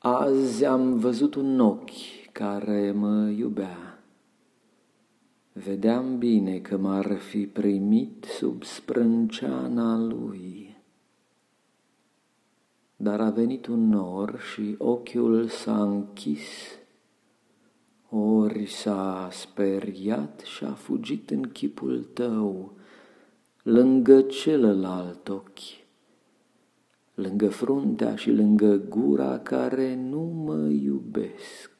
Azi am văzut un ochi care mă iubea. Vedeam bine că m-ar fi primit sub sprânceana lui. Dar a venit un nor și ochiul s-a închis, ori s-a speriat și-a fugit în chipul tău, lângă celălalt ochi, lângă fruntea și lângă gura care nu mă iubesc.